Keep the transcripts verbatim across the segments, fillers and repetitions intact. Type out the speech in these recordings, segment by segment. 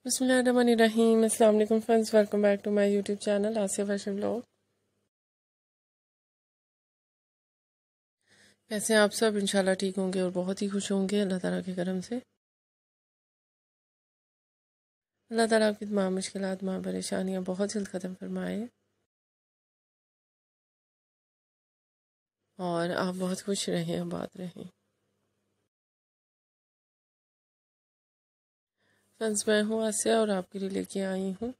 बिस्मिल्लाहिर्रहमानिर्रहीम। अस्सलाम वालेकुम friends, welcome back to my YouTube channel Aasiya fashion vlog. कैसे हैं आप सब? इंशाल्लाह ठीक होंगे और बहुत ही खुश होंगे अल्लाह ताला के करम से। अल्लाह ताला आपकी तमाम मुश्किलात, तमाम परेशानियां बहुत जल्द ख़त्म फरमाए और आप बहुत खुश रहें, आबाद रहें। फ्रेंड्स, मैं हूँ आसिया और आपके लिए लेके आई हूँ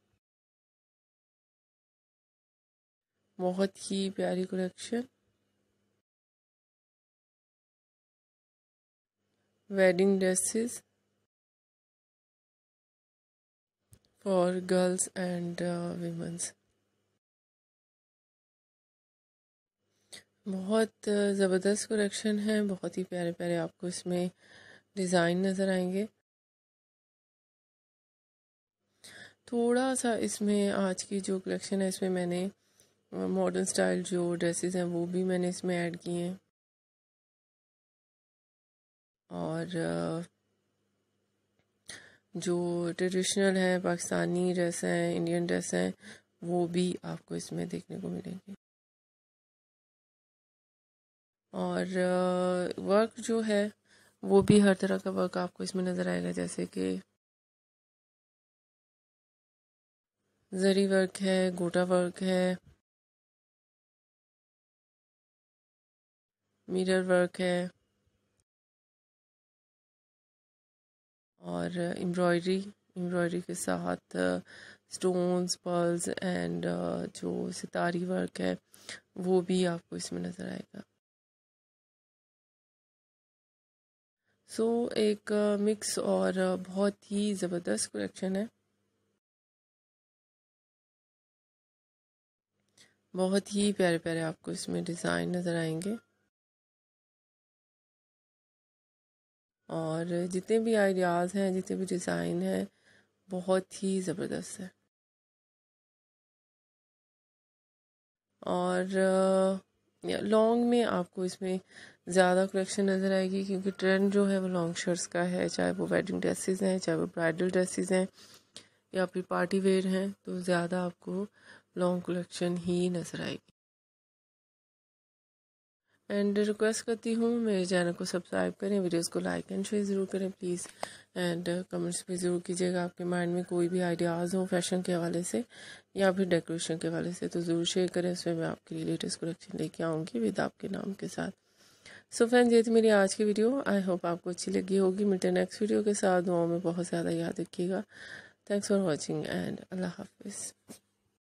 बहुत ही प्यारी collection, wedding dresses for girls and women's. बहुत ज़बरदस्त कलेक्शन है, बहुत ही प्यारे प्यारे आपको इसमें डिज़ाइन नज़र आएंगे। थोड़ा सा इसमें आज की जो कलेक्शन है इसमें मैंने मॉडर्न स्टाइल जो ड्रेसेस हैं वो भी मैंने इसमें ऐड किए हैं और जो ट्रेडिशनल है पाकिस्तानी ड्रेस हैं, इंडियन ड्रेस हैं, वो भी आपको इसमें देखने को मिलेंगे। और वर्क जो है वो भी हर तरह का वर्क आपको इसमें नज़र आएगा, जैसे कि जरी वर्क है, गोटा वर्क है, मिरर वर्क है और एम्ब्रॉयडरी एम्ब्रॉयडरी के साथ स्टोन्स, पर्ल्स एंड जो सितारी वर्क है वो भी आपको इसमें नज़र आएगा। सो so, एक मिक्स और बहुत ही ज़बरदस्त कलेक्शन है, बहुत ही प्यारे प्यारे आपको इसमें डिज़ाइन नज़र आएंगे और जितने भी आइडियाज़ हैं, जितने भी डिज़ाइन हैं, बहुत ही ज़बरदस्त है। और लॉन्ग में आपको इसमें ज़्यादा कलेक्शन नज़र आएगी क्योंकि ट्रेंड जो है वो लॉन्ग शर्ट्स का है, चाहे वो वेडिंग ड्रेसेस हैं, चाहे वो ब्राइडल ड्रेसेस हैं या फिर पार्टी वेयर हैं, तो ज़्यादा आपको लॉन्ग कलेक्शन ही नज़र आएगी। एंड रिक्वेस्ट करती हूँ मेरे चैनल को सब्सक्राइब करें, वीडियोस को लाइक एंड शेयर ज़रूर करें प्लीज़, एंड कमेंट्स भी ज़रूर कीजिएगा। आपके माइंड में कोई भी आइडियाज़ हो फैशन के हवाले से या फिर डेकोरेशन के हवाले से तो ज़रूर शेयर करें, उसमें मैं आपके लिए लेटेस्ट कलेक्शन लेके आऊँगी विद आपके नाम के साथ। सो फ्रेंड्स, ये थी मेरी आज की वीडियो, आई होप आपको अच्छी लगी होगी। मिलते हैं नेक्स्ट वीडियो के साथ, दुआओं में बहुत ज़्यादा याद रखिएगा। Thanks for watching and Allah हाफिज़।